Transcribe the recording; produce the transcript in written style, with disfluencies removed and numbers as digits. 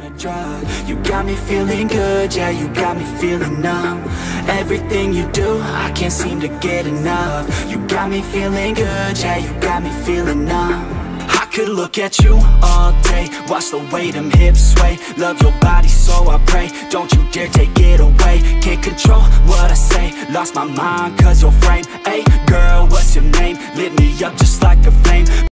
a drug. You got me feeling good, yeah, you got me feeling numb. Everything you do, I can't seem to get enough. You got me feeling good, yeah, you got me feeling numb. I could look at you all day, watch the way them hips sway. Love your body, so I pray, don't you dare take it away. Can't control what I say, lost my mind cause your frame. Hey girl, what's your name? Lit me up just like a flame.